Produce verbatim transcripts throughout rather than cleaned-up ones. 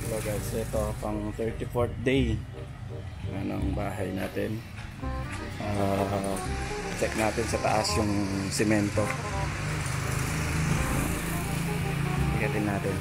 Hello guys, ito pang thirty-fourth day ng bahay natin. Uh, check natin sa taas yung simento. Ikatin natin.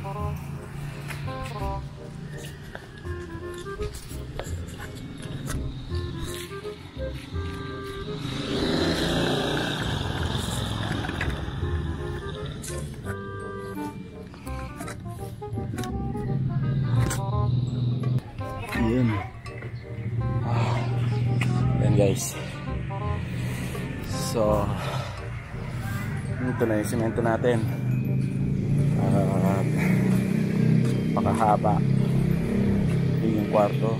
Yun. Ah. Yan guys. So ito na yung simento natin. Uh, pakahaba. Yun yung kwarto.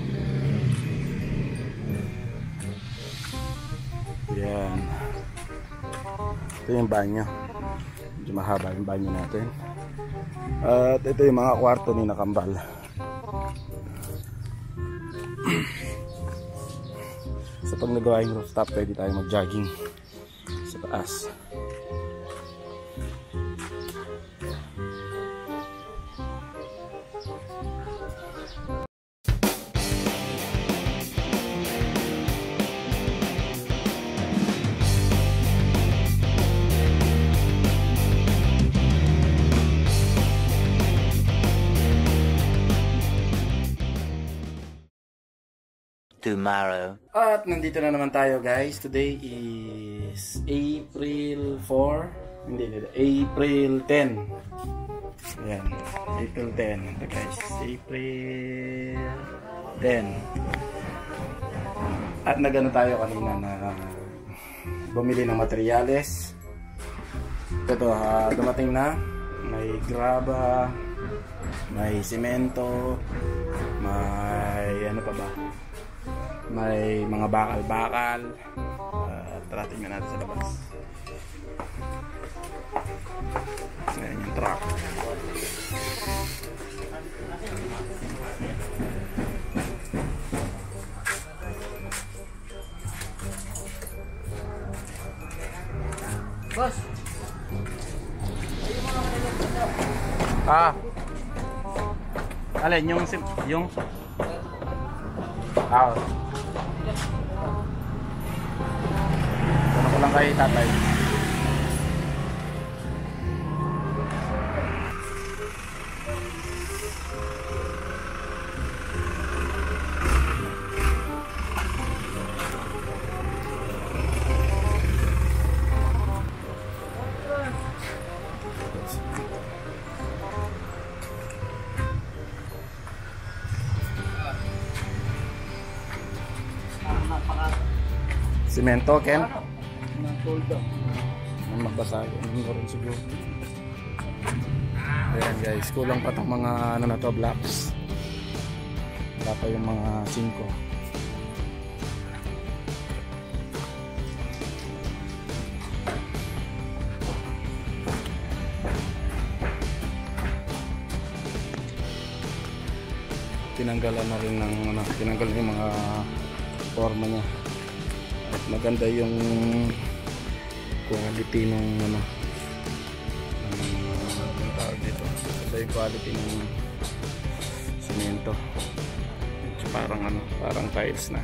Yan. Ito yung banyo. Medyo mahaba yung banyo natin. At uh, ito yung mga kwarto ni Nakambal. So pag nagawa yung rooftop, pwede tayo mag-jogging sa taas. Tomorrow. At nandito na naman tayo guys. Today is April four. Hindi, hindi. April ten. Ayan. April ten. Ito guys. April ten. At nagano tayo kanina na bumili ng materyales. Ito, uh, dumating na. May graba. May simento. May ano pa ba? May mga bakal-bakal. Uh, tara, tingnan natin sa labas. Ayan yung truck. Boss! Ah! Alin? Yung... yung... Ah! Ano ko lang kay tatay. Simento, Ken? Ang magbasa yun rin siguro. Ayan guys, kulang pa itong mga ano na to, blocks. Wala pa yung mga cinco. Tinanggalan na rin ng ano, tinanggal yung mga forma niya. At maganda yung quality ng ano, ang tawag dito. Maganda yung quality ng semento. Parang ano, parang tiles na.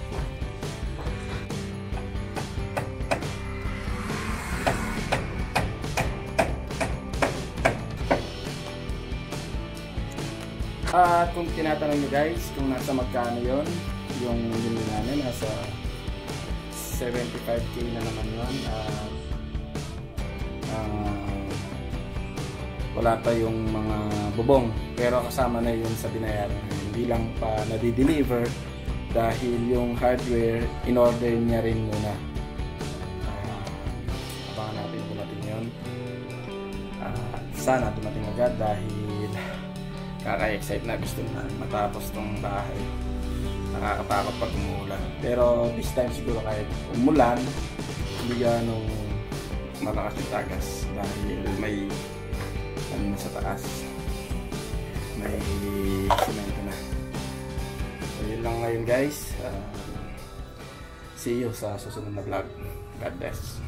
At kung tinatanong nyo guys kung nasa magkano yon, yung bili namin nasa seventy-five K na naman yun. Uh, uh, wala pa yung mga bubong, pero kasama na yun sa binayaran. Hindi lang pa nadi-deliver dahil yung hardware in-order niya rin muna. Uh, abangan natin dumating yun. Uh, sana dumating agad dahil kaka-excite na, gusto na matapos tong bahay. Nakakatakot pag umulan, pero this time siguro kahit umulan hindi ganong malakas yung tagas dahil may ano sa taas, may semento na. So yun lang ngayon guys. Uh, see you sa susunod na vlog. God bless.